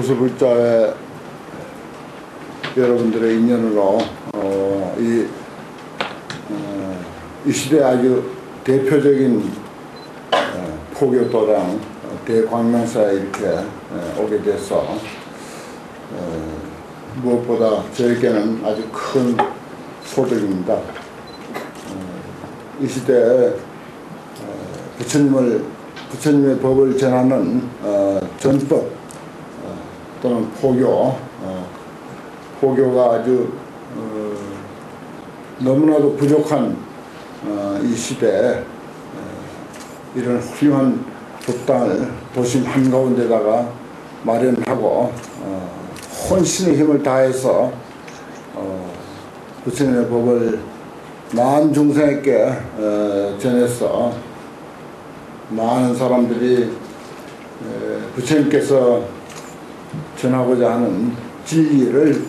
교수불자회 여러분들의 인연으로 이 시대의 아주 대표적인 포교도당 대광명사에 이렇게 오게 돼서 무엇보다 저에게는 아주 큰 소득입니다. 이 시대에 부처님의 법을 전하는 전법 또는 포교가 아주 너무나도 부족한 이 시대에 이런 훌륭한 법당을 도심 한가운데다가 마련하고 혼신의 힘을 다해서 부처님의 법을 많은 중생에게 전해서 많은 사람들이 부처님께서 전하고자 하는 진리를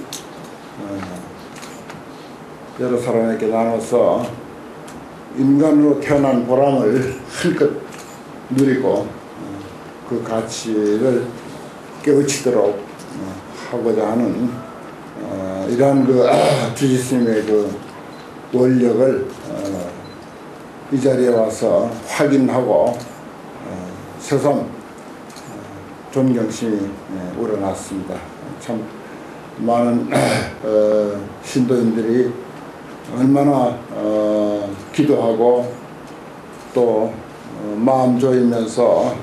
여러 사람에게 나눠서 인간으로 태어난 보람을 한껏 누리고 그 가치를 깨우치도록 하고자 하는 이러한 그 주지스님의 그 원력을 이 자리에 와서 확인하고 새삼 존경심이 우러났습니다. 참 많은 신도인들이 얼마나 기도하고 또 마음 조이면서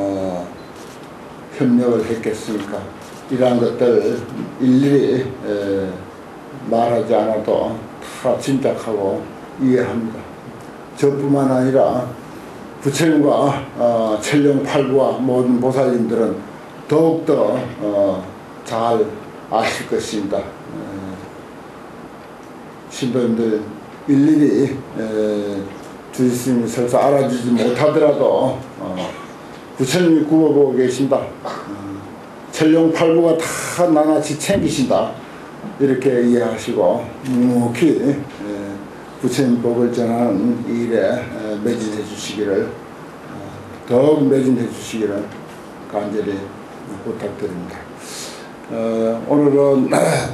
협력을 했겠습니까? 이러한 것들 일일이 말하지 않아도 다 짐작하고 이해합니다. 저뿐만 아니라 부처님과 천령팔부와 모든 보살님들은 더욱더 잘 아실 것입니다. 신도님들 일일이 주지스님이 설사 알아주지 못하더라도 부처님이 구워보고 계신다. 천령팔부가 다 나나치 챙기신다. 이렇게 이해하시고 묵묵히 부처님 법을 전하는 이 일에 매진해 주시기를 더욱 매진해 주시기를 간절히 부탁드립니다. 오늘은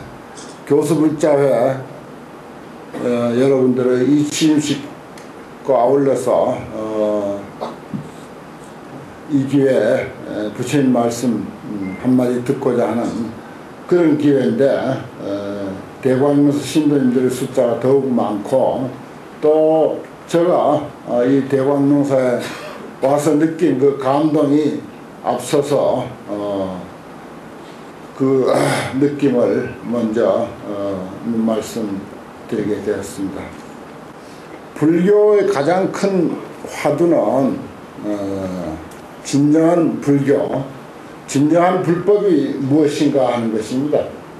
교수불자회 여러분들의 이 취임식과 아울러서 이 기회에 부처님 말씀 한마디 듣고자 하는 그런 기회인데 대광명사 신도님들의 숫자가 더욱 많고 또 제가 이 대광명사에 와서 느낀 그 감동이 앞서서 그 느낌을 먼저 말씀드리게 되었습니다. 불교의 가장 큰 화두는 진정한 불교, 진정한 불법이 무엇인가 하는 것입니다.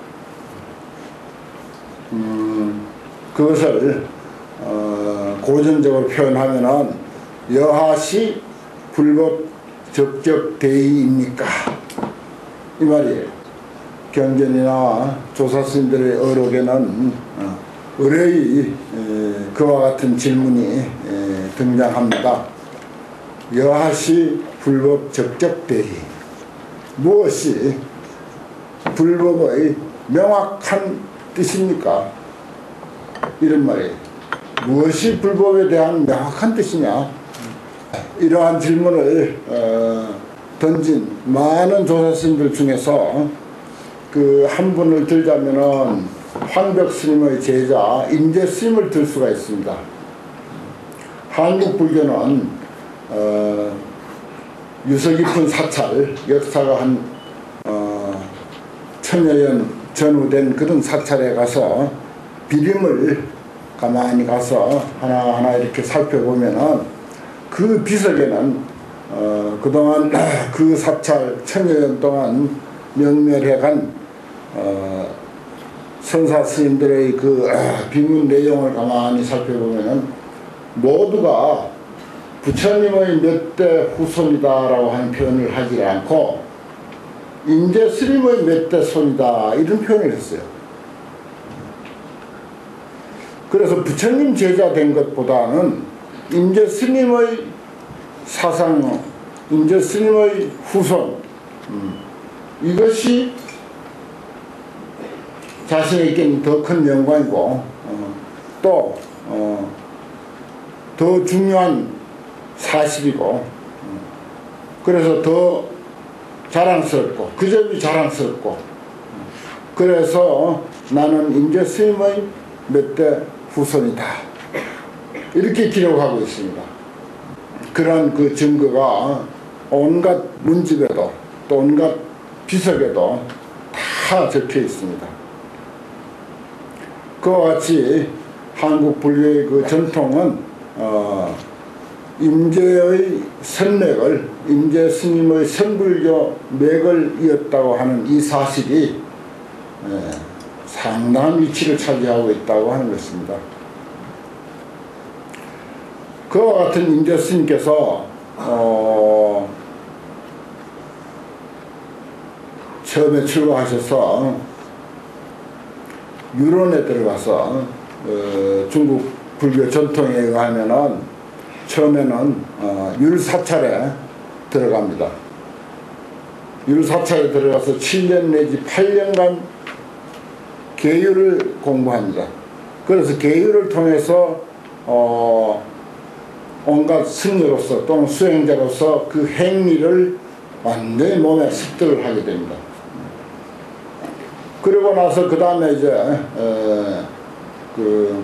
그것을 고전적으로 표현하면은 여하시 불법 적적대의입니까? 이 말이에요. 경전이나 조사스님들의 어록에는 의뢰의 그와 같은 질문이 등장합니다. 여하시 불법 적적대의, 무엇이 불법의 명확한 뜻입니까? 이런 말이에요. 무엇이 불법에 대한 명확한 뜻이냐? 이러한 질문을 던진 많은 조사스님들 중에서 그 한 분을 들자면은 황벽스님의 제자 인제스님을 들 수가 있습니다. 한국 불교는 유서 깊은 사찰, 역사가 한 천여년 전후된 그런 사찰에 가서 비림을 가만히 가서 하나하나 이렇게 살펴보면은 그 비석에는 그동안 그 사찰 천여년 동안 명멸해간 선사 스님들의 그 비문 내용을 가만히 살펴보면은 모두가 부처님의 몇 대 후손이다라고 하는 표현을 하지 않고 인제 스님의 몇 대 손이다 이런 표현을 했어요. 그래서 부처님 제자 된 것보다는 인제 스님의 사상, 인제 스님의 후손 이것이 자신에게는 더 큰 영광이고 또 더 중요한 사실이고 그래서 더 자랑스럽고 그 점이 자랑스럽고 그래서 나는 임재 스님의 몇 대 후손이다 이렇게 기록하고 있습니다. 그런 그 증거가 온갖 문집에도 또 온갖 비석에도 다 적혀 있습니다. 그와 같이 한국 불교의 그 전통은 임재의 선맥을 임재 스님의 선불교 맥을 이었다고 하는 이 사실이 상당한 위치를 차지하고 있다고 하는 것입니다. 그와 같은 임재 스님께서 처음에 출가하셔서 유론에 들어가서 중국 불교 전통에 의하면은 처음에는 율사찰에 들어갑니다. 율사찰에 들어가서 7년 내지 8년간 계율을 공부합니다. 그래서 계율을 통해서 온갖 승려로서 또는 수행자로서 그 행위를 완전히 몸에 습득을 하게 됩니다. 그러고 나서 그 다음에 이제 그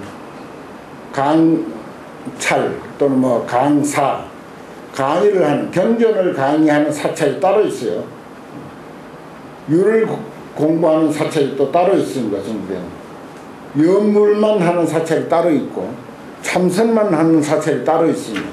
강찰 또는 뭐 강사 강의를 하는 경전을 강의하는 사찰이 따로 있어요. 율을 공부하는 사찰이 또 따로 있습니다. 전국에는 연물만 하는 사찰이 따로 있고 참선만 하는 사찰이 따로 있습니다.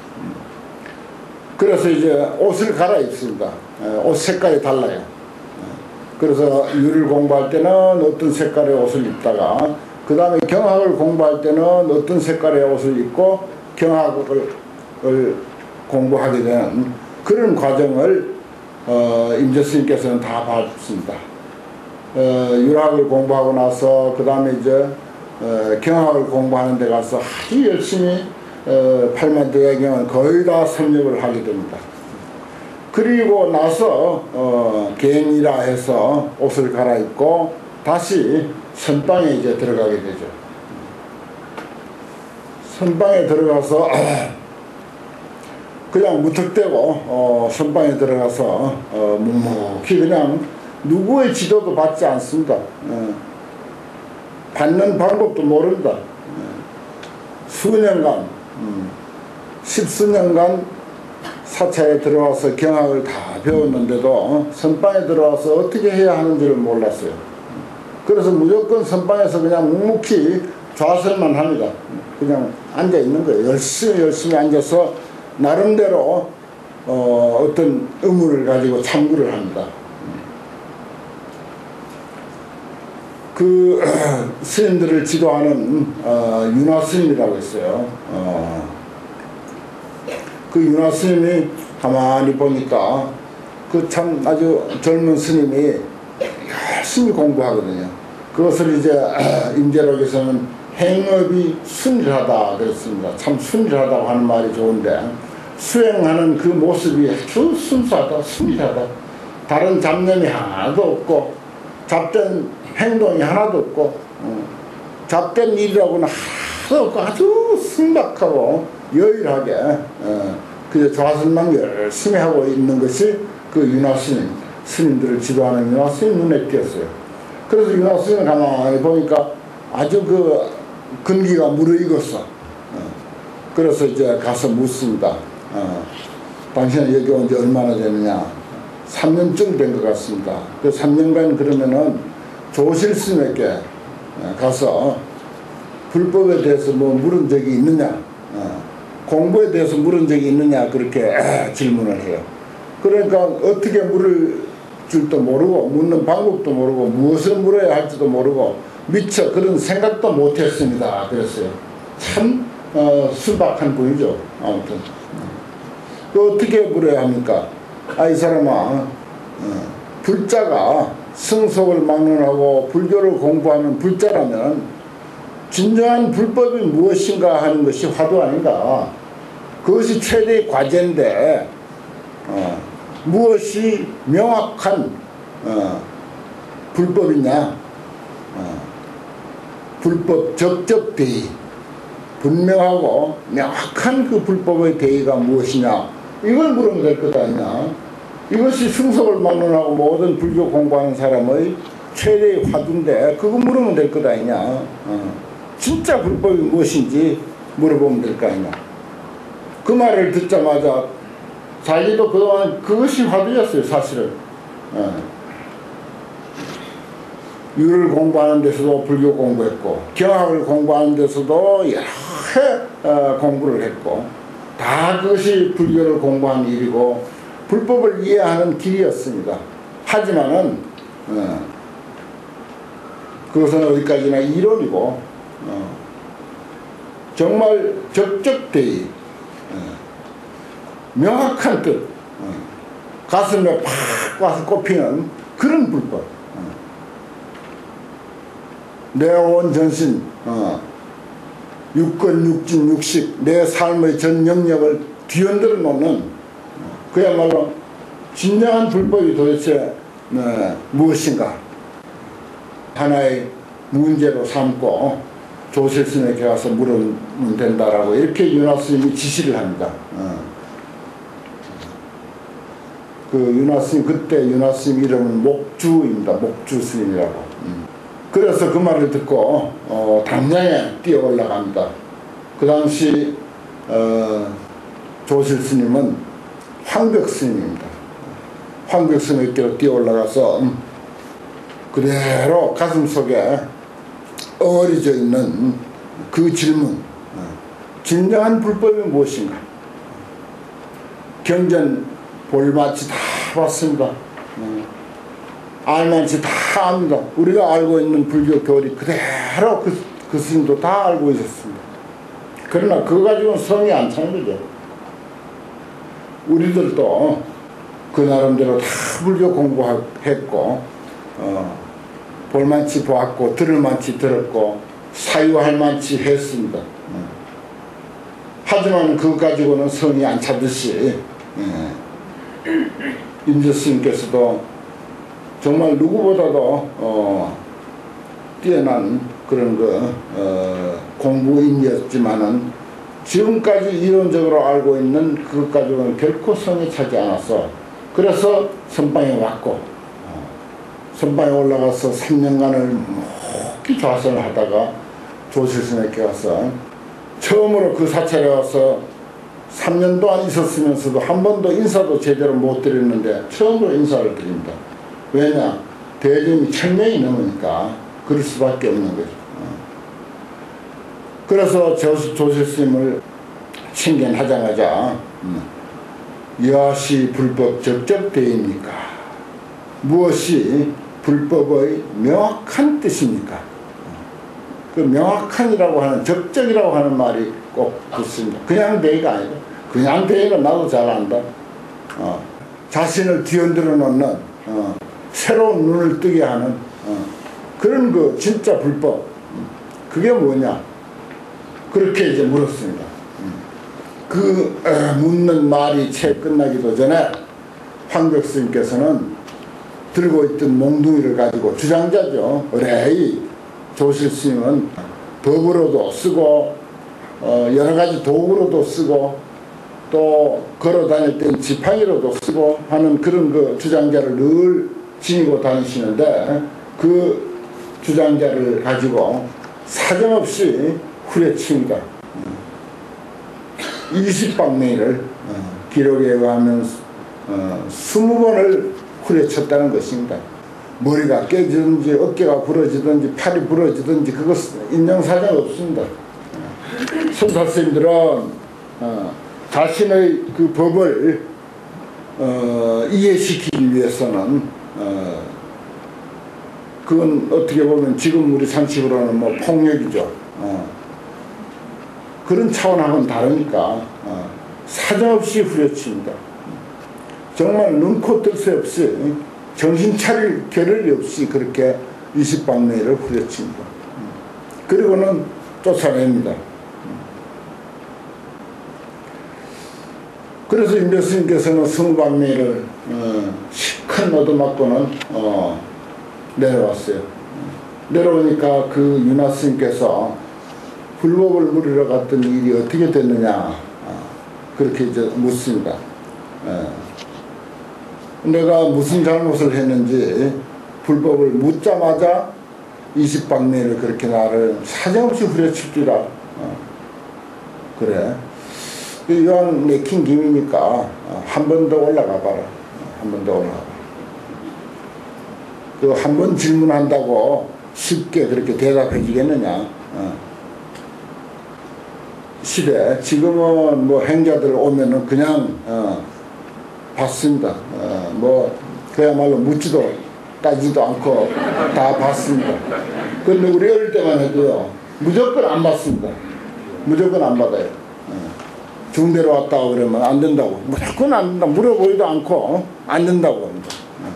그래서 이제 옷을 갈아입습니다. 옷 색깔이 달라요. 그래서 율을 공부할 때는 어떤 색깔의 옷을 입다가 그 다음에 경학을 공부할 때는 어떤 색깔의 옷을 입고 경학을 공부하게 되는 그런 과정을 임재 스님께서는 다 봐줬습니다. 율학을 공부하고 나서 그 다음에 이제 경학을 공부하는 데 가서 아주 열심히 팔만대야경을 거의 다 섭렵을 하게 됩니다. 그리고 나서 개인이라 해서 옷을 갈아입고 다시 선방에 이제 들어가게 되죠. 선방에 들어가서 그냥 무턱대고 선방에 들어가서 묵묵히 그냥 누구의 지도도 받지 않습니다. 받는 방법도 모른다. 수년간 십수년간 사찰에 들어와서 경학을 다 배웠는데도 선방에 들어와서 어떻게 해야 하는지를 몰랐어요. 그래서 무조건 선방에서 그냥 묵묵히 좌설만 합니다. 그냥 앉아 있는 거예요. 열심히 앉아서 나름대로 어떤 의무를 가지고 참고를 합니다. 그 스님들을 지도하는 윤화 스님이라고 있어요. 그 윤화 스님이 가만히 보니까 그 참 아주 젊은 스님이 열심히 공부하거든요. 그것을 이제 임재록에서는 행업이 순일하다 그랬습니다. 참 순일하다고 하는 말이 좋은데 수행하는 그 모습이 아주 순수하다, 순일하다. 다른 잡념이 하나도 없고 잡된 행동이 하나도 없고 잡된 일이라고는 하나도 없고 아주 순박하고 여일하게 그저 좌선만 열심히 하고 있는 것이 그 윤화 스님들을 지도하는 윤화 스님 눈에 띄었어요. 그래서 윤화 스님을 가만히 보니까 아주 그 근기가 무르익었어. 그래서 이제 가서 묻습니다. 당신은 여기 온 지 얼마나 됐느냐? 3년쯤 된 것 같습니다. 그 3년간 그러면은 조실 스님에게 가서 불법에 대해서 뭐 물은 적이 있느냐? 공부에 대해서 물은 적이 있느냐? 그렇게 질문을 해요. 그러니까 어떻게 물을 줄도 모르고 묻는 방법도 모르고 무엇을 물어야 할지도 모르고 미처 그런 생각도 못했습니다. 그랬어요. 참 순박한 분이죠. 아무튼 그 어떻게 물어야 합니까? 이 사람아 불자가 승속을 막론하고 불교를 공부하는 불자라면 진정한 불법이 무엇인가 하는 것이 화두 아닌가. 그것이 최대의 과제인데 무엇이 명확한 불법이냐? 불법 적적 대의, 분명하고 명확한 그 불법의 대의가 무엇이냐, 이걸 물으면 될 것 아니냐. 이것이 승석을 막론하고 모든 불교 공부하는 사람의 최대의 화두인데 그거 물으면 될 것 아니냐. 진짜 불법이 무엇인지 물어보면 될 거 아니냐. 그 말을 듣자마자 자기도 그동안 그것이 화두였어요, 사실은. 유를 공부하는 데서도 불교 공부했고, 경학을 공부하는 데서도 여러 해 공부를 했고, 다 그것이 불교를 공부한 일이고 불법을 이해하는 길이었습니다. 하지만은 그것은 어디까지나 이론이고, 정말 적적대의, 명확한 뜻, 가슴에 팍 와서 꼽히는 그런 불법. 내 온 전신, 육건, 육진, 육식, 내 삶의 전 영역을 뒤흔들어 놓는 그야말로 진정한 불법이 도대체 무엇인가 하나의 문제로 삼고 조실스님에게 가서 물으면 된다라고 이렇게 윤화스님이 지시를 합니다. 그 윤화스님, 그때 윤화스님 이름은 목주입니다. 목주스님이라고. 그래서 그 말을 듣고 당장에 뛰어 올라갑니다. 그 당시 조실스님은 황벽스님입니다. 황벽스님께로 뛰어 올라가서 그대로 가슴속에 엉어리져 있는 그 질문, 진정한 불법이 무엇인가? 경전 볼마치 다 봤습니다. 알만치 다 압니다. 우리가 알고 있는 불교 교리 그대로 그 스님도 다 알고 있었습니다. 그러나 그거 가지고는 성이 안 차는 거죠. 우리들도 그 나름대로 다 불교 공부했고, 볼만치 보았고, 들을만치 들었고, 사유할 만치 했습니다. 하지만 그거 가지고는 성이 안 차듯이 임재스님께서도 정말 누구보다도 뛰어난 그런 공부인이었지만은 지금까지 이론적으로 알고 있는 그것 가지고는 결코 성에 차지 않았어. 그래서 선방에 왔고, 선방에 올라가서 3년간을 묵히 좌선을 하다가 조실스님께 가서 처음으로 그 사찰에 와서 3년 동안 있었으면서도 한 번도 인사도 제대로 못 드렸는데 처음으로 인사를 드립니다. 왜냐? 대중이 1000명이 넘으니까 그럴 수밖에 없는 거죠. 그래서 조실스님을 친견하자마자 여하시 불법 적적대입니까? 무엇이 불법의 명확한 뜻입니까? 그 명확한이라고 하는, 적적이라고 하는 말이 꼭 붙습니다. 그냥 대의가 아니고, 그냥 대의는 나도 잘 안다. 자신을 뒤흔들어 놓는, 새로운 눈을 뜨게 하는 그런 그 진짜 불법, 그게 뭐냐? 그렇게 이제 물었습니다. 그 묻는 말이 채 끝나기도 전에 황벽스님께서는 들고 있던 몽둥이를 가지고, 주장자죠. 의뢰의 조실스님은 법으로도 쓰고 여러 가지 도구로도 쓰고 또 걸어 다닐 땐 지팡이로도 쓰고 하는 그런 그 주장자를 늘 지니고 다니시는데, 그 주장자를 가지고 사정없이 후려칩니다. 20방맹이를 기록에 의하면 20번을 후려쳤다는 것입니다. 머리가 깨지든지 어깨가 부러지든지 팔이 부러지든지 그것 인정사정 없습니다. 손사스님들은 자신의 그 법을 이해시키기 위해서는 그건 어떻게 보면 지금 우리 상식으로는 뭐 폭력이죠. 그런 차원하고는 다르니까 사정없이 후려칩니다. 정말 눈코 뜰 새 없이 정신 차릴 겨를이 없이 그렇게 20방맹이를 후려칩니다. 그리고는 쫓아냅니다. 그래서 임재스님께서는 20방맹이를 큰 얻어맞고는 내려왔어요. 내려오니까 그 윤화 스님께서 불법을 물으러 갔던 일이 어떻게 됐느냐 그렇게 이제 묻습니다. 내가 무슨 잘못을 했는지 불법을 묻자마자 20방매를 그렇게 나를 사정없이 후려치더라. 그래. 이왕 내킨 김이니까 한 번 더 올라가 봐라. 한 번 더 올라가 봐라. 그 한 번 질문한다고 쉽게 그렇게 대답해 주겠느냐. 시대 지금은 뭐 행자들 오면은 그냥 받습니다. 뭐 그야말로 묻지도 따지도 않고 다 받습니다. 그런데 우리 어릴 때만 해도요 무조건 안 받습니다. 무조건 안 받아요. 중대로 왔다고 그러면 안 된다고. 무조건 안 된다. 물어보지도 않고 안 된다고 합니다.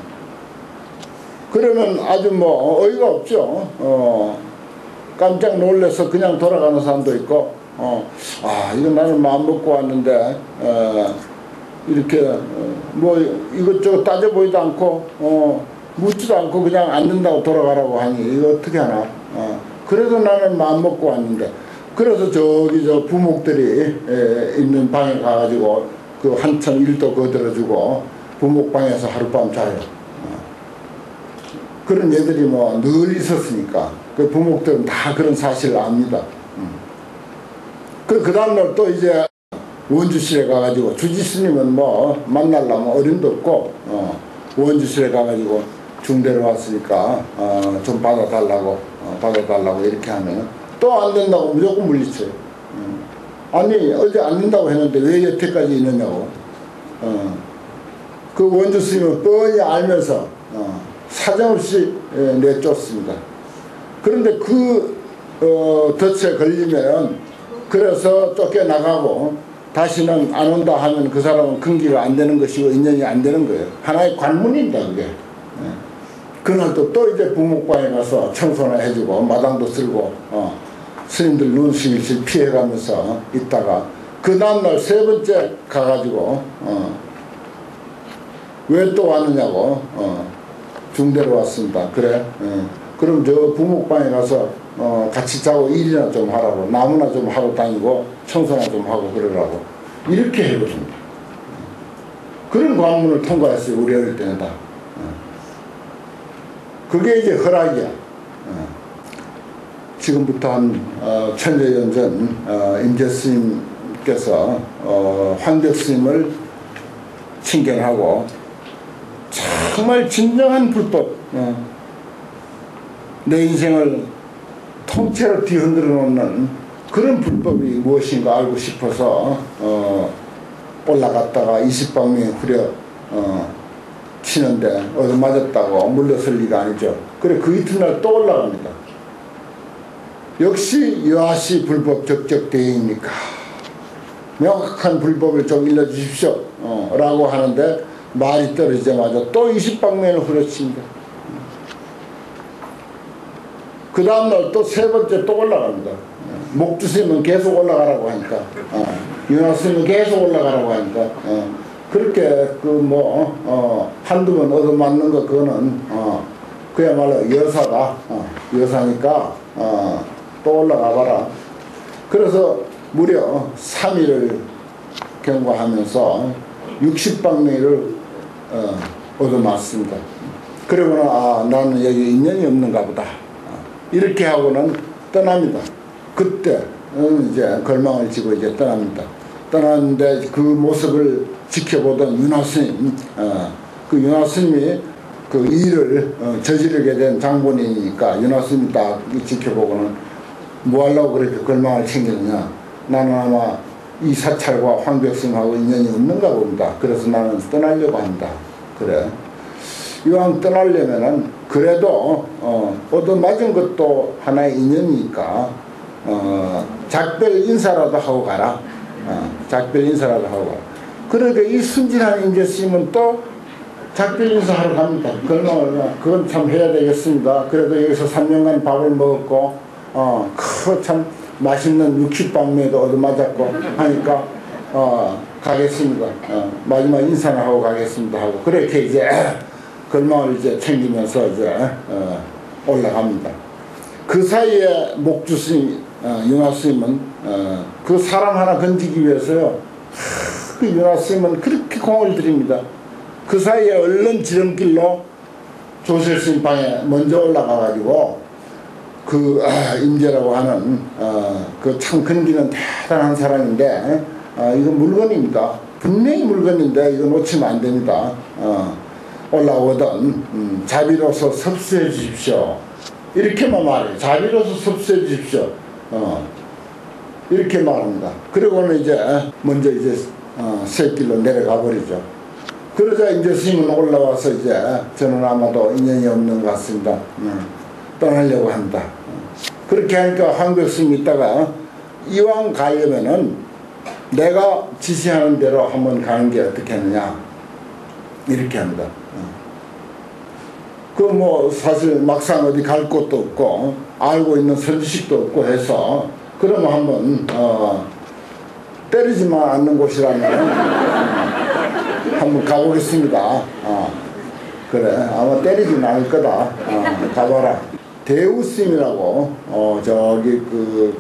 그러면 아주 뭐 어이가 없죠. 깜짝 놀라서 그냥 돌아가는 사람도 있고 이건 나는 마음 먹고 왔는데 이렇게 뭐 이것저것 따져보지도 않고 묻지도 않고 그냥 안 된다고 돌아가라고 하니 이거 어떻게 하나. 그래도 나는 마음 먹고 왔는데 그래서 저기 저 부목들이 있는 방에 가가지고 그 한참 일도 거들어주고 부목방에서 하룻밤 자요. 그런 애들이 뭐 늘 있었으니까 그 부목들은 다 그런 사실을 압니다. 그 다음날 또 이제 원주실에 가가지고 주지스님은 뭐 만나려면 어림도 없고 원주실에 가가지고 중대로 왔으니까 좀 받아달라고 이렇게 하면 또 안 된다고 무조건 물리쳐요. 아니 어제 안 된다고 했는데 왜 여태까지 있느냐고. 그 원주스님은 뻔히 알면서 사정없이 내쫓습니다. 그런데 그 덫에 걸리면 그래서 쫓겨나가고 다시는 안 온다 하면 그 사람은 근기가 안 되는 것이고 인연이 안 되는 거예요. 하나의 관문입니다 그게. 그날도 또 이제 부목방에 가서 청소나 해주고 마당도 쓸고 스님들 눈수일실 피해가면서 있다가 그 다음날 세 번째 가가지고 왜 또 왔느냐고 중대로 왔습니다. 그래 그럼 저 부목방에 가서 같이 자고 일이나 좀 하라고 나무나 좀 하고 다니고 청소나 좀 하고 그러라고 이렇게 해버립니다. 그런 관문을 통과했어요. 우리 어릴 때는 다. 그게 이제 허락이야. 지금부터 한 천여년 전 임재스님께서 황벽스님을 친견하고 정말 진정한 불법 내 인생을 통째로 뒤흔들어 놓는 그런 불법이 무엇인가 알고 싶어서 올라갔다가 20방명에 후려 치는데 얻어맞았다고 물러설 리가 아니죠. 그래 그 이튿날 또 올라갑니다. 역시 여하시 불법 적적대입니까? 명확한 불법을 좀 일러주십시오 라고 하는데 말이 떨어지자마자 또 20방면을 후려칩니다. 그 다음날 또 세 번째 또 올라갑니다. 목주스님은 계속 올라가라고 하니까 윤화스님은 계속 올라가라고 하니까 그렇게 그 뭐 한두 번 얻어맞는 거 그거는 그야말로 여사가 여사니까 또 올라가 봐라. 그래서 무려 3일을 경과하면서 60방매를 얻어맞습니다. 그러고는 나는 여기 인연이 없는가 보다 이렇게 하고는 떠납니다. 그때 이제 걸망을 지고 이제 떠납니다. 떠났는데 그 모습을 지켜보던 윤화스님, 그 윤화스님이 그 일을 저지르게 된 장본인이니까 윤화스님이 딱 지켜보고는 뭐 하려고 그렇게 걸망을 챙기느냐. 나는 아마 이 사찰과 황벽스님하고 인연이 없는가 봅니다. 그래서 나는 떠나려고 한다. 그래. 이왕 떠나려면은 그래도 얻어맞은 것도 하나의 인연이니까 작별 인사라도 하고 가라. 작별 인사라도 하고 가라. 그러니까 이 순진한 임재스님은 또 작별 인사하러 갑니다. 그건 참 해야 되겠습니다. 그래도 여기서 3년간 밥을 먹었고 그 참 맛있는 육식방매도 얻어맞았고 하니까 가겠습니다. 마지막 인사나 하고 가겠습니다 하고 그렇게 이제 걸망을 이제 챙기면서 이제 올라갑니다. 그 사이에 목주 스님, 윤화 스님은 그 사람 하나 건지기 위해서요, 그 윤화 스님은 그렇게 공을 들입니다. 그 사이에 얼른 지름길로 조실 스님 방에 먼저 올라가 가지고 그 임재라고 하는 그 참 근기는 대단한 사람인데, 이건 물건입니다. 분명히 물건인데 이거 놓치면 안 됩니다. 올라오거든 자비로서 섭수해 주십시오. 이렇게만 말해요. 자비로서 섭수해 주십시오. 이렇게 말합니다. 그리고는 이제 먼저 이제 샛길로 내려가 버리죠. 그러자 이제 스님은 올라와서 이제 저는 아마도 인연이 없는 것 같습니다. 떠나려고 한다. 그렇게 하니까 황벽 스님이 있다가 이왕 가려면은 내가 지시하는 대로 한번 가는 게 어떻게 하느냐 이렇게 합니다. 그 뭐 사실 막상 어디 갈 곳도 없고 알고 있는 선지식도 없고 해서 그러면 한번 때리지만 않는 곳이라면 한번 가보겠습니다. 그래 아마 때리지는 않을 거다. 가봐라. 대우스님이라고 저기 그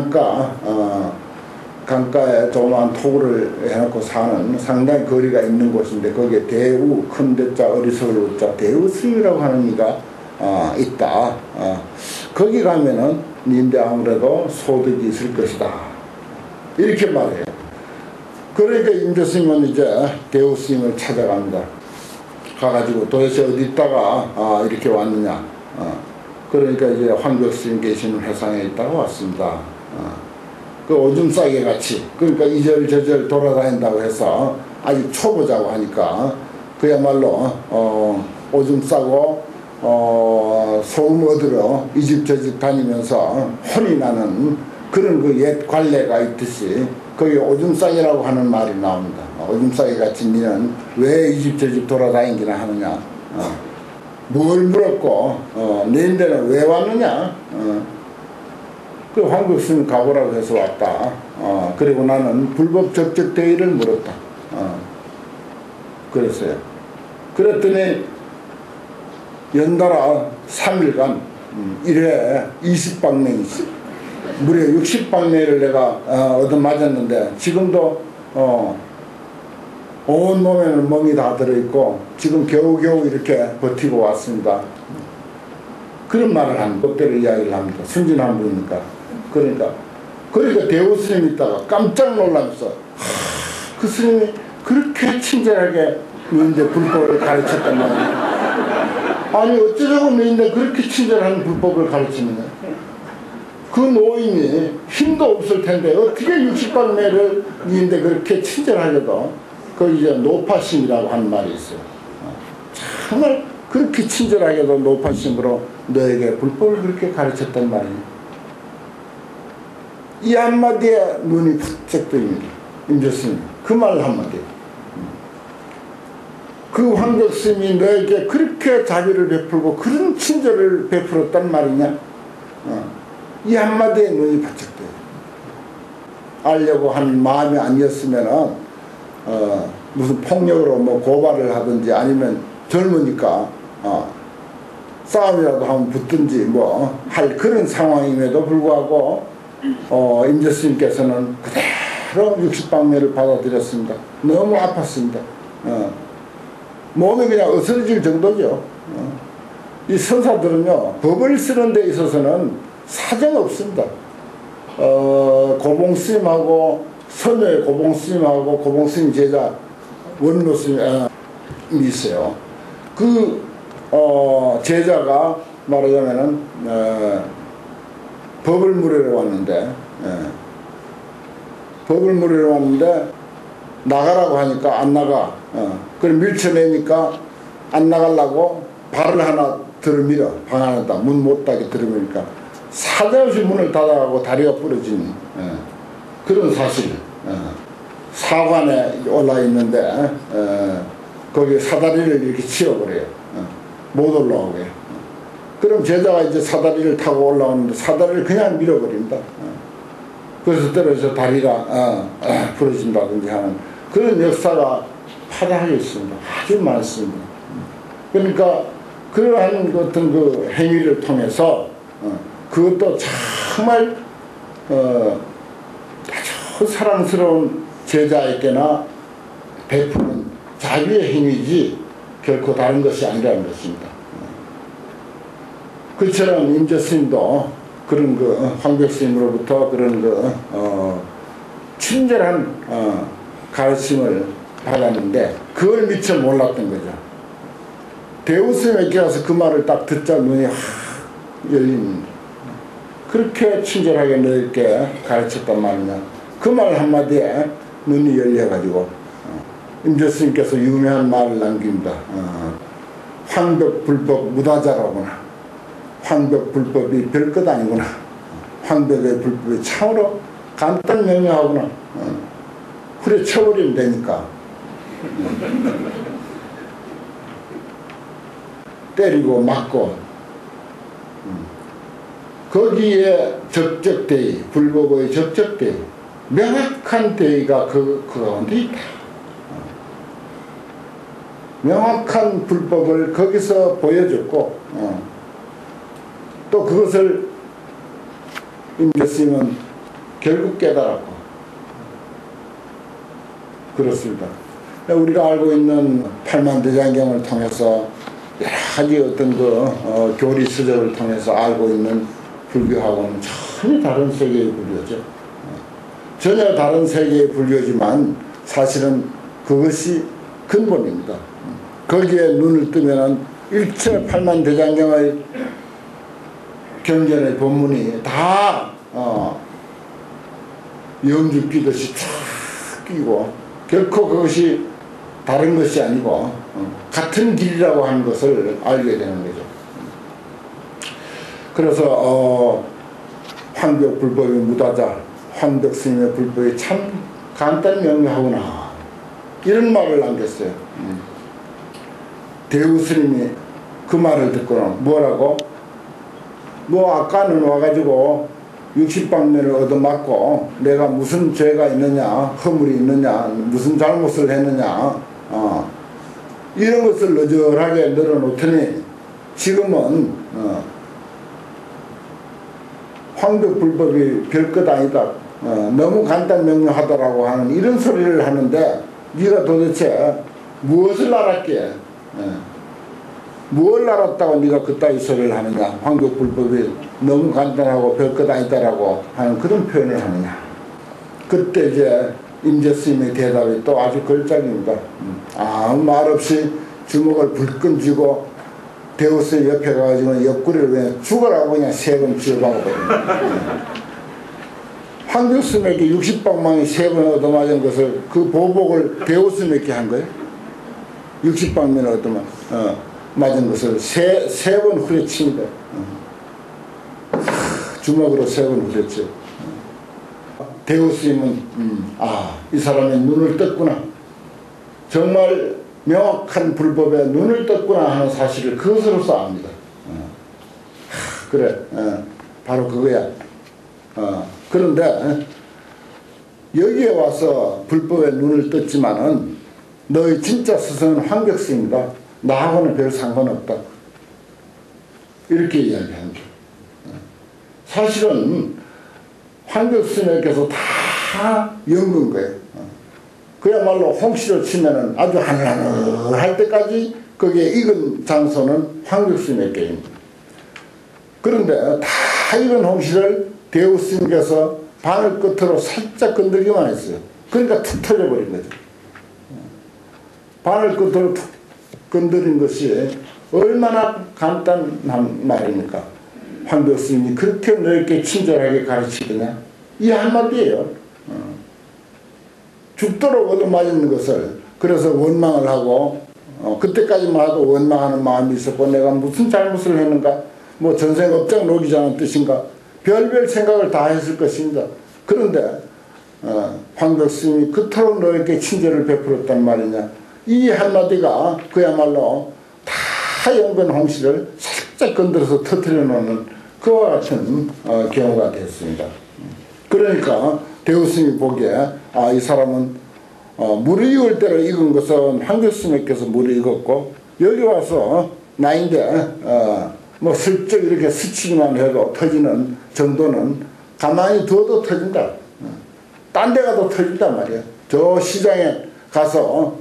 강가에 조그마한 토굴을 해놓고 사는 상당히 거리가 있는 곳인데 거기에 대우 큰 대자 어리석을 우자 대우스님이라고 하는 이가 있다. 거기 가면은 님대 아무래도 소득이 있을 것이다. 이렇게 말해요. 그러니까 임재스님은 이제 대우스님을 찾아갑니다. 가가지고 도대체 어디 있다가 이렇게 왔느냐. 그러니까 이제 황벽스님 계시는 회상에 있다가 왔습니다. 그 오줌 싸개 같이 그러니까 이절저절 돌아다닌다고 해서 아직 초보자고 하니까 그야말로 오줌 싸고 소음 얻으러 이 집 저 집 다니면서 혼이 나는 그런 그 옛 관례가 있듯이 거기 오줌 싸개라고 하는 말이 나옵니다. 오줌 싸개 같이 니는 왜 이 집 저 집 돌아다니기나 하느냐. 뭘 물었고 너희들은 왜 왔느냐. 그 황벽스님 가보라고 해서 왔다. 그리고 나는 불법 적적 대의를 물었다. 그랬어요. 그랬더니 연달아 3일간 1회 20방맹이지 무려 60방맹을 내가 얻어맞았는데 지금도 온몸에는 멍이 다 들어있고 지금 겨우겨우 이렇게 버티고 왔습니다. 그런 말을 한 법대로 이야기를 합니다. 순진한 분이니까. 그러니까 대우스님이 있다가 깜짝 놀라면서 그 스님이 그렇게 친절하게 너희들 불법을 가르쳤단 말이야. 아니 어쩌자고 너희들 그렇게 친절한 불법을 가르치느냐. 그 노인이 힘도 없을 텐데 어떻게 60방매를 너희들 그렇게 친절하게도 그 이제 노파심이라고 하는 말이 있어요. 정말 그렇게 친절하게도 노파심으로 너에게 불법을 그렇게 가르쳤단 말이에요. 이 한마디에 눈이 푹쩍 뜨입니다. 임재스님 그 말 한마디. 그 황벽스님이 너에게 그렇게 자비를 베풀고 그런 친절을 베풀었단 말이냐. 이 한마디에 눈이 바짝 떠요. 알려고 하는 마음이 아니었으면 무슨 폭력으로 뭐 고발을 하든지 아니면 젊으니까 싸움이라도 하면 붙든지 뭐 할 그런 상황임에도 불구하고 임재스님께서는 그대로 60방매를 받아들였습니다. 너무 아팠습니다. 몸이 그냥 어스러질 정도죠. 이 선사들은요 법을 쓰는 데 있어서는 사정 없습니다. 고봉스님하고 선녀의 고봉스님하고 고봉스님 제자 원로스님이 있어요. 그 제자가 말하자면은 법을 물으러 왔는데 법을 물으러 왔는데 나가라고 하니까 안 나가. 그럼 밀쳐내니까 안 나가려고 발을 하나 들어밀어. 방 안에다 문 못 닫게 들어밀니까 사정없이 문을 닫아가고 다리가 부러진 그런 사실. 사관에 올라 있는데 거기 사다리를 이렇게 치워버려요. 못 올라오게. 그럼 제자가 이제 사다리를 타고 올라오는데 사다리를 그냥 밀어버립니다. 그래서 떨어져 다리가 부러진다든지 하는 그런 역사가 파다하게 있습니다. 아주 많습니다. 그러니까 그러한 어떤 그 행위를 통해서 그것도 정말 아주 사랑스러운 제자에게나 베푸는 자비의 행위지 결코 다른 것이 아니라는 것입니다. 그처럼 임재스님도 그런 그 황벽스님으로부터 그런 그 친절한 가르침을 받았는데 그걸 미처 몰랐던 거죠. 대우스님에게 가서 그 말을 딱 듣자 눈이 확 열린, 그렇게 친절하게 넓게 가르쳤단 말이냐. 그 말 한마디에 눈이 열려가지고 임재스님께서 유명한 말을 남깁니다. 황벽불법 무다자라구나. 황벽불법이 별것 아니구나. 황벽의 불법이 참으로 간단 명료하구나. 후려쳐버리면 되니까. 때리고 맞고 거기에 적적대의, 불법의 적적대의, 명확한 대의가 그 가운데 있다. 명확한 불법을 거기서 보여줬고 또 그것을 임재스님은 결국 깨달았고 그렇습니다. 우리가 알고 있는 팔만대장경을 통해서 여러 가지 어떤 그 교리 서적을 통해서 알고 있는 불교하고는 전혀 다른 세계의 불교죠. 전혀 다른 세계의 불교지만 사실은 그것이 근본입니다. 거기에 눈을 뜨면은 일체 팔만대장경의 경전의 본문이 다 영주 끼듯이 쫙 끼고 결코 그것이 다른 것이 아니고 같은 길이라고 하는 것을 알게 되는 거죠. 그래서 황벽 불법이 무다자, 황벽 스님의 불법이 참 간단히 명료하구나, 이런 말을 남겼어요. 대우 스님이 그 말을 듣고는 뭐라고? 뭐 아까는 와가지고 60방면을 얻어맞고 내가 무슨 죄가 있느냐, 허물이 있느냐, 무슨 잘못을 했느냐, 이런 것을 너절하게 늘어놓더니 지금은 황벽불법이 별것 아니다, 너무 간단명료하다라고 하는 이런 소리를 하는데 네가 도대체 무엇을 알았기에, 뭘 알았다고 네가 그따위 소리를 하느냐, 황벽불법이 너무 간단하고 별것 아니다라고 하는 그런 표현을 하느냐. 그때 이제 임재스님의 대답이 또 아주 걸작입니다. 아무 말 없이 주먹을 불끈 쥐고 대우스님 옆에 가가지고 옆구리를 그냥 죽어라고 그냥 3번 쥐어박아버립니다. 황벽스님에게 60방망이 3번 얻어맞은 것을 그 보복을 대우스님에게 한 거예요. 60방면을 얻어맞은 것을 세 번 후려칩니다. 주먹으로 3번 후렸죠. 대우스님은 이 사람이 눈을 떴구나, 정말 명확한 불법에 눈을 떴구나 하는 사실을 그것으로서 압니다. 그래, 바로 그거야. 그런데 여기에 와서 불법에 눈을 떴지만은 너의 진짜 스승은 황벽스입니다. 나하고는 별 상관없다, 이렇게 이야기합니다. 사실은 황벽스님께서 다 연근 거예요. 그야말로 홍시를 치면은 아주 하늘하늘할 때까지 거기에 익은 장소는 황벽스님에게입니다. 그런데 다 익은 홍시를 대우스님께서 바늘 끝으로 살짝 건들기만 했어요. 그러니까 툭 터져버린 거죠. 바늘 끝으로 툭 건드린 것이 얼마나 간단한 말입니까? 황벽스님이 그렇게 넓게 친절하게 가르치느냐, 이 한마디예요. 죽도록 얻어맞는 것을, 그래서 원망을 하고 그때까지만 해도 원망하는 마음이 있었고 내가 무슨 잘못을 했는가, 뭐 전생 업장 녹이자는 뜻인가, 별별 생각을 다 했을 것입니다. 그런데 황벽스님이 그토록 넓게 친절을 베풀었단 말이냐, 이 한마디가 그야말로 다 연근 홍시를 살짝 건드려서 터뜨려 놓는 그와 같은 경우가 됐습니다. 그러니까 대우스님이 보기에 이 사람은 물을 익을 대로 익은 것은 황벽스님께서 물을 익었고 여기 와서 나인데 뭐 슬쩍 이렇게 스치기만 해도 터지는 정도는 가만히 둬도 터진다. 딴 데 가도 터진단 말이야. 저 시장에 가서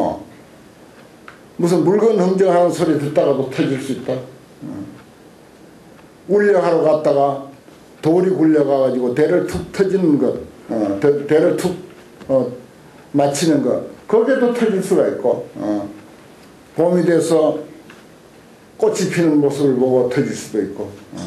무슨 물건 흥정하는 소리 듣다가도 터질 수 있다. 울려하러 갔다가 돌이 굴려가가지고 대를 툭 터지는 것, 대를 툭 맞히는 것, 거기에도 터질 수가 있고, 봄이 돼서 꽃이 피는 모습을 보고 터질 수도 있고,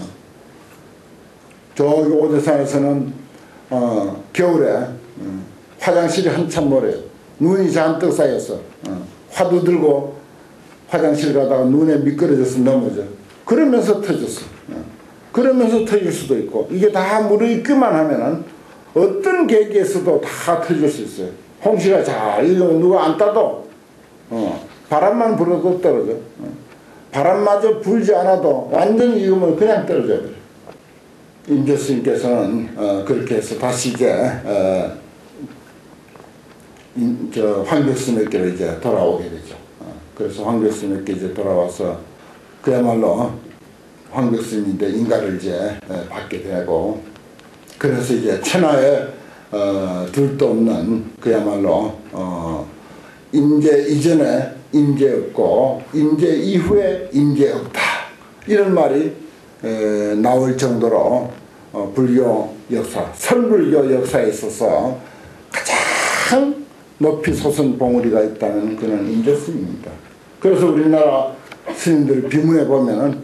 저기 오대산에서는 겨울에 화장실이 한참 모래요. 눈이 잔뜩 쌓였어. 화두 들고 화장실 가다가 눈에 미끄러져서 넘어져. 그러면서 터졌어. 그러면서 터질 수도 있고, 이게 다 무르익기만 하면은 어떤 계기에서도 다 터질 수 있어요. 홍시가 잘 익으면 누가 안 따도 바람만 불어도 떨어져. 바람마저 불지 않아도 완전히 익으면 그냥 떨어져 버려. 임조 스님께서는 그렇게 해서 다시 이제 황교 스님께로 이제 돌아오게 되죠. 그래서 황교 스님께 이제 돌아와서 그야말로 황교 스님인데 인가를 이제 받게 되고, 그래서 이제 천하에 둘도 없는 그야말로 임제 이전에 임제 없고 임제 이후에 임제 없다, 이런 말이 나올 정도로 불교 역사, 선불교 역사에 있어서 가장 높이 솟은 봉우리가 있다는 그는 임제 스님입니다. 그래서 우리나라 스님들 비문에 보면은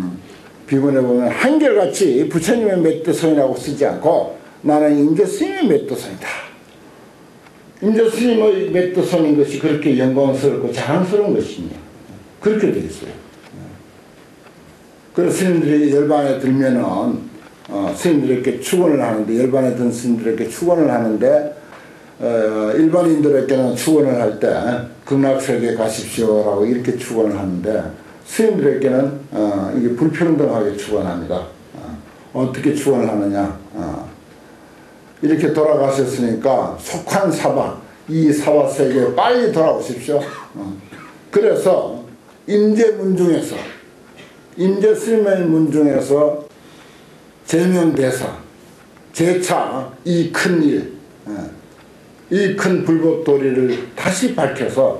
한결같이 부처님의 맷도선이라고 쓰지 않고 나는 임제 스님의 맷도선이다. 임제 스님의 맷도선인 것이 그렇게 영광스럽고 자랑스러운 것이냐, 그렇게 되어 있어요. 그래서 스님들이 열반에 들면은 스님들에게 축원을 하는데, 열반에 든 스님들에게 축원을 하는데 일반인들에게는 축원을 할 때 극락세계에 가십시오라고 이렇게 축원을 하는데, 스님들에게는 이게 불평등하게 축원합니다. 어떻게 축원을 하느냐, 이렇게 돌아가셨으니까 속한 사바, 이 사바 세계에 빨리 돌아오십시오. 그래서 임제 문중에서, 임제 스님의 문중에서 제명대사, 제차 이 큰 일, 이 큰 불법 도리를 다시 밝혀서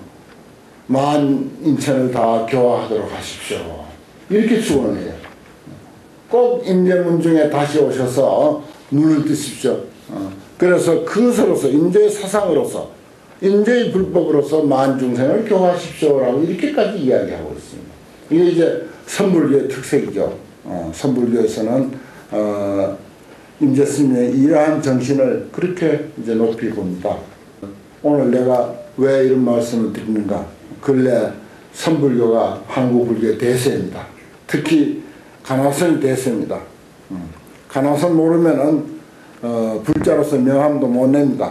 만 인천을 다 교화하도록 하십시오, 이렇게 축원을 해요. 꼭 임제문중에 다시 오셔서 눈을 뜨십시오. 그래서 그것으로서 임제의 사상으로서 임제의 불법으로서 만 중생을 교화하십시오라고 이렇게까지 이야기하고 있습니다. 이게 이제 선불교의 특색이죠. 선불교에서는 임제 스님의 이러한 정신을 그렇게 이제 높이 봅니다. 오늘 내가 왜 이런 말씀을 드리는가? 근래 선불교가 한국 불교의 대세입니다. 특히 간화선이 대세입니다. 간화선 모르면은 불자로서 명함도 못 냅니다.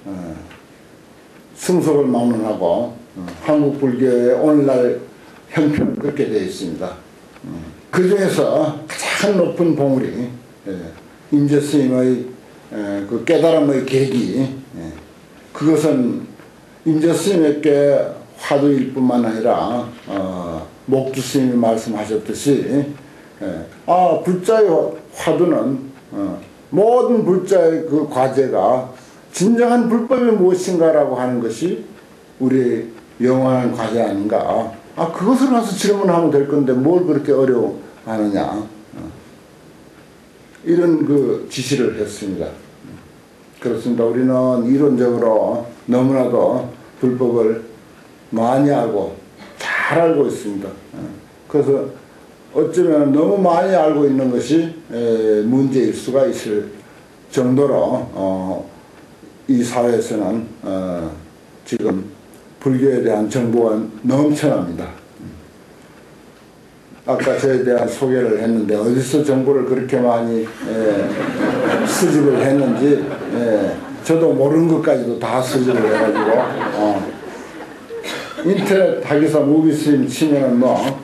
승속을 막론하고 한국 불교의 오늘날 형편은 그렇게 되어 있습니다. 그 중에서 가장 높은 봉우리, 임제 스님의 그 깨달음의 계기, 그것은 임제 스님에게 화두일 뿐만 아니라 목주 스님이 말씀하셨듯이 불자의 화두는 모든 불자의 그 과제가 진정한 불법이 무엇인가라고 하는 것이 우리 영원한 과제 아닌가. 그것을 가서 질문하면 될 건데 뭘 그렇게 어려워하느냐. 이런 그 지시를 했습니다. 그렇습니다. 우리는 이론적으로 너무나도 불법을 많이 알고 잘 알고 있습니다. 그래서 어쩌면 너무 많이 알고 있는 것이 문제일 수가 있을 정도로 이 사회에서는 지금 불교에 대한 정보가 넘쳐납니다. 아까 저에 대한 소개를 했는데 어디서 정보를 그렇게 많이 수집을 했는지 저도 모르는 것까지도 다 수집을 해가지고 인터넷 하기사 무비스님 치면은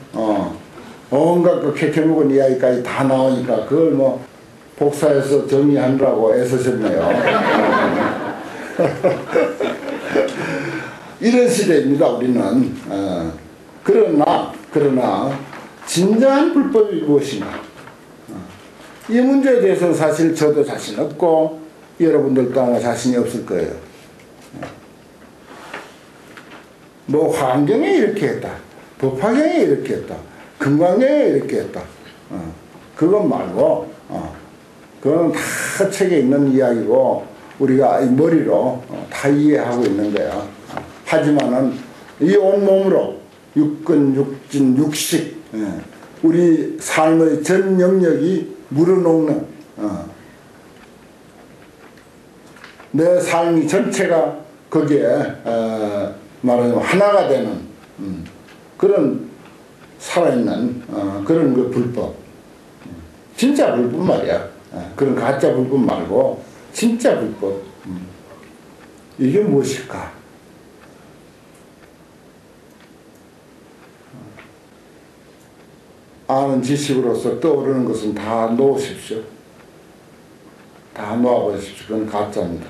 온갖 그 캐캐묵은 이야기까지 다 나오니까 그걸 복사해서 정리하느라고 애쓰셨네요. 이런 시대입니다. 우리는 그러나 진정한 불법이 무엇인가? 이 문제에 대해서 사실 저도 자신 없고 여러분들도 아마 자신이 없을 거예요. 뭐 환경에 이렇게 했다, 법화경에 이렇게 했다, 금강경에 이렇게 했다. 그건 말고 그건 다 책에 있는 이야기고 우리가 이 머리로 다 이해하고 있는 거야. 하지만은 이 온몸으로 육근, 육진, 육식, 우리 삶의 전 영역이 물어놓는 내 삶이 전체가 거기에 말하자면 하나가 되는 그런 살아있는 그런 그 불법, 진짜 불법 말이야. 그런 가짜 불법 말고 진짜 불법. 이게 무엇일까? 아는 지식으로서 떠오르는 것은 다 놓으십시오. 다 놓아버리십시오. 그건 가짜입니다.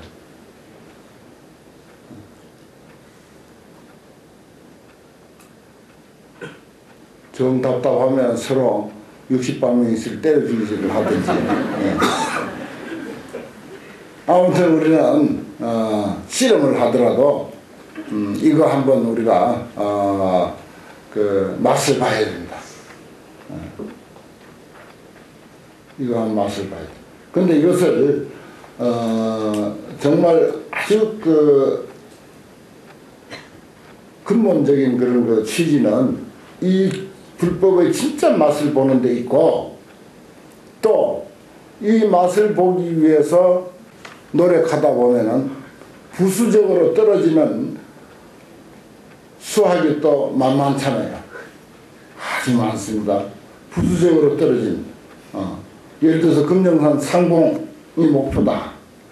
정 답답하면 서로 60방명이 있을 때려 죽이기를 하든지. 아무튼 우리는 실험을 하더라도 이거 한번 우리가 그 맛을 봐야 됩니다. 이거 한 맛을 봐야 돼. 근데 이것을 정말 아주 그 근본적인 그런 그 취지는 이 불법의 진짜 맛을 보는 데 있고, 또 이 맛을 보기 위해서 노력하다 보면은 부수적으로 떨어지는 수학이 또 만만찮아요. 아주 많습니다. 부수적으로 떨어진. 예를 들어서 금정산 상봉이 목표다.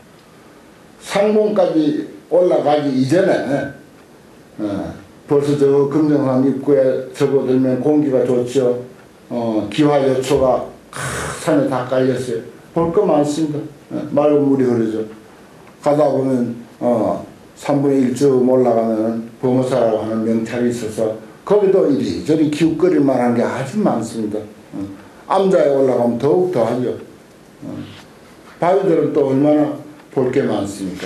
상봉까지 올라가기 이전에 벌써 저 금정산 입구에 접어들면 공기가 좋죠. 기화요초가 산에 다 깔렸어요. 볼 거 많습니다. 맑은 물이 흐르죠. 가다 보면 3분의 1쯤 올라가면 범어사라고 하는 명찰이 있어서 거기도 이리저리 기웃거릴 만한 게 아주 많습니다. 암자에 올라가면 더욱 더하죠. 바위들은 또 얼마나 볼 게 많습니까?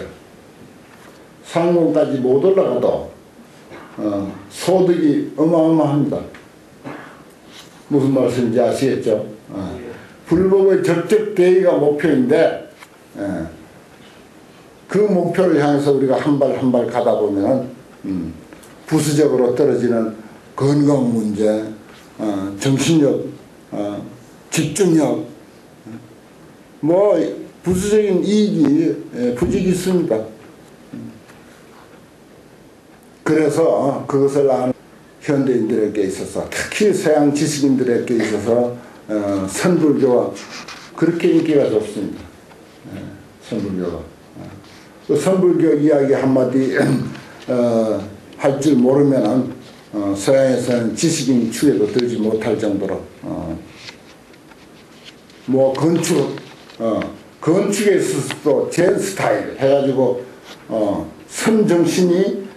상공까지 못 올라가도 소득이 어마어마합니다. 무슨 말씀인지 아시겠죠? 불법의 적적 대의가 목표인데 그 목표를 향해서 우리가 한 발 한 발 가다 보면 부수적으로 떨어지는 건강 문제, 정신력, 집중력, 뭐 부수적인 이익이 부직이 있습니다. 그래서 그것을 아는 현대인들에게 있어서, 특히 서양 지식인들에게 있어서 선불교가 그렇게 인기가 좋습니다. 선불교가. 그 선불교 이야기 한마디 할 줄 모르면은 서양에서는 지식인 축에도 들지 못할 정도로 뭐 건축에 있어서도 젠 스타일 해가지고 선정신이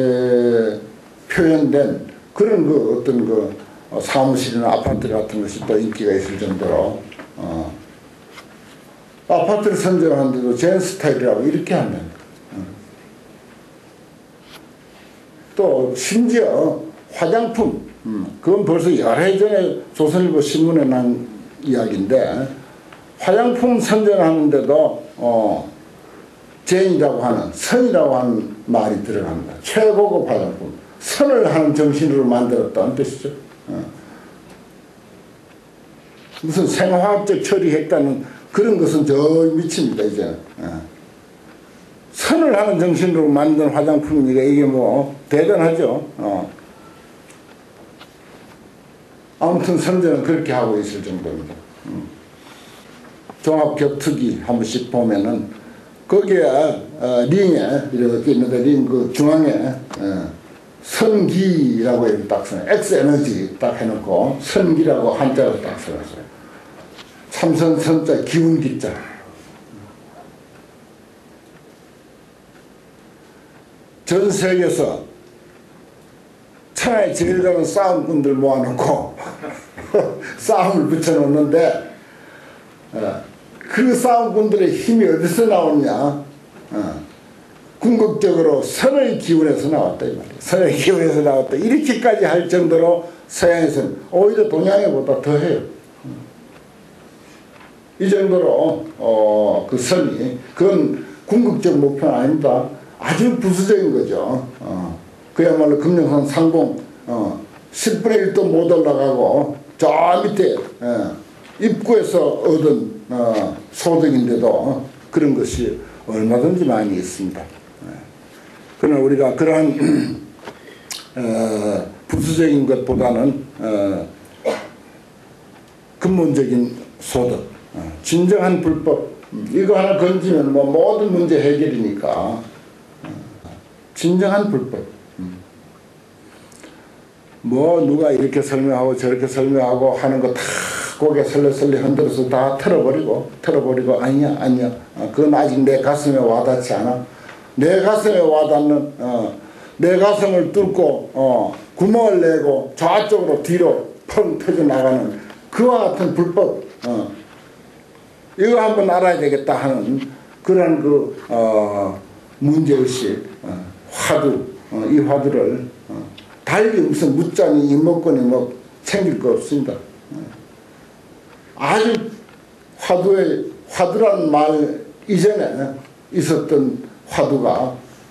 표현된 그런 그 어떤 그 사무실이나 아파트 같은 것이 또 인기가 있을 정도로 아파트를 선정하는데도 젠 스타일이라고 이렇게 하면 또 심지어 화장품 그건 벌써 여러 해 전에 조선일보 신문에 난 이야기인데 화장품 선정하는데도 젠이라고 하는 선이라고 하는 말이 들어갑니다. 최고급 화장품 선을 하는 정신으로 만들었다는 뜻이죠. 무슨 생화학적 처리했다는 그런 것은 저 미칩니다. 이제 선을 하는 정신으로 만든 화장품이니까 이게 뭐 대단하죠. 아무튼 선전은 그렇게 하고 있을 정도입니다. 종합격투기 한 번씩 보면은 거기에 링에 이렇게 있는데 링 그 중앙에 선기라고 이렇게 딱 써요. 엑스에너지 딱 해놓고 선기라고 한자로 딱 써놨어요. 참선 선자 기운 기자. 전 세계에서 천하에 제일 좋은 싸움꾼들 모아놓고 싸움을 붙여놓는데 그 싸움꾼들의 힘이 어디서 나오냐? 궁극적으로 선의 기운에서 나왔다 이 말이에요. 선의 기운에서 나왔다. 이렇게까지 할 정도로 서양에서는 오히려 동양에보다 더해요. 이 정도로 그 선이 그건 궁극적 목표는 아닙니다. 아주 부수적인 거죠. 그야말로 금령산 상봉 10분의 1도 못 올라가고 저 밑에 입구에서 얻은 소득인데도 그런 것이 얼마든지 많이 있습니다. 그러나 우리가 그러한 부수적인 것보다는 근본적인 소득, 진정한 불법 이거 하나 건지면 뭐 모든 문제 해결이니까 진정한 불법. 뭐 누가 이렇게 설명하고 저렇게 설명하고 하는 거 다 고개 설레설레 흔들어서 다 털어버리고 아니야 그건 아직 내 가슴에 와닿지 않아. 내 가슴에 와닿는 내 가슴을 뚫고 구멍을 내고 좌쪽으로 뒤로 펑 터져 나가는 그와 같은 불법 이거 한번 알아야 되겠다 하는 그런 문제의식 화두 이 화두를 달리 무슨 묻자니 이먹거니 뭐 챙길 거 없습니다. 아주 화두란 말 이전에 있었던 화두가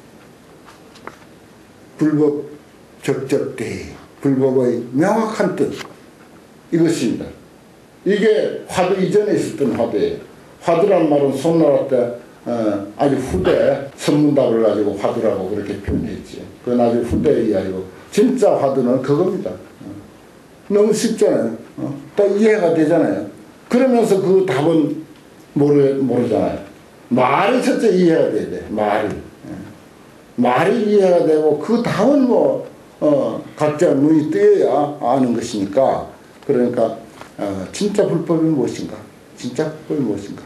불법 적적대의 불법의 명확한 뜻 이것입니다. 이게 화두 이전에 있었던 화두예요. 화두란 말은 송나라 때 아주 후대 선문답을 가지고 화두라고 그렇게 표현했지. 그건 아주 후대의 이야기고 진짜 화두는 그겁니다. 너무 쉽잖아요. 또 이해가 되잖아요. 그러면서 그 답은 모르잖아요. 말이 첫째 이해가 돼야 돼. 말이 이해가 되고 그 답은 뭐 각자 눈이 뜨여야 아는 것이니까. 그러니까 진짜 불법이 무엇인가? 진짜 불법이 무엇인가?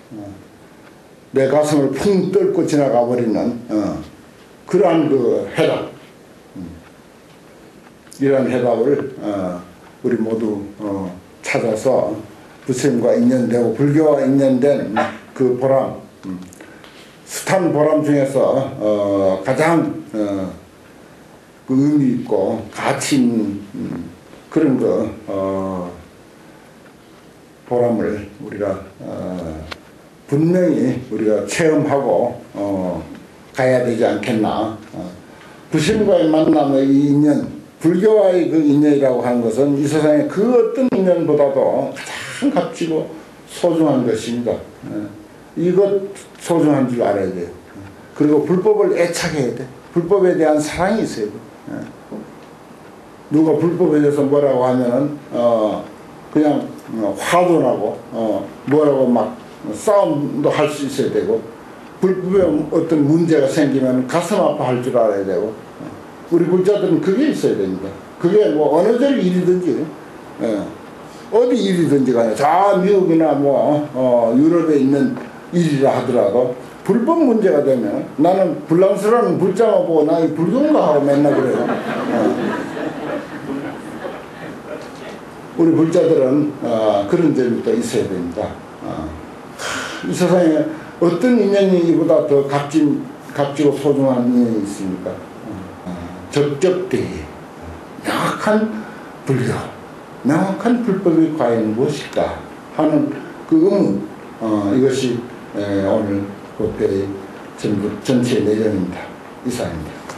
내 가슴을 풍 뚫고 지나가 버리는 그러한 그 해답. 이러한 해답을 우리 모두 찾아서 부처님과 인연되고 불교와 인연된 그 보람, 숱한 보람 중에서 가장 그 의미 있고 가치 있는 그런 보람을 우리가 분명히 우리가 체험하고 가야 되지 않겠나. 부처님과의 만남의 이 인연, 불교와의 그 인연이라고 하는 것은 이 세상에 그 어떤 인연보다도 가장 값지고 소중한 것입니다. 이것 소중한 줄 알아야 돼요. 그리고 불법을 애착해야 돼. 불법에 대한 사랑이 있어야 돼. 누가 불법에 대해서 뭐라고 하면은 그냥 화도 나고 뭐라고 막 싸움도 할 수 있어야 되고 불법에 어떤 문제가 생기면 가슴 아파할 줄 알아야 되고 우리 불자들은 그게 있어야 됩니다. 그게 뭐 어느 절 일이든지 어디 일이든지 간에 저 미국이나 뭐 유럽에 있는 일이라 하더라도 불법 문제가 되면 나는 불량스러운 불자만 보고 나 이 불교인가 하고 맨날 그래요. 우리 불자들은 그런 점이 또 있어야 됩니다. 이 세상에 어떤 인연이 이보다 더 값지고 소중한 인연이 있습니까? 적적대의 명확한 불교, 명확한 불법이 과연 무엇일까 하는 그 의문, 이것이 오늘 그때의 전체 내용입니다. 이상입니다.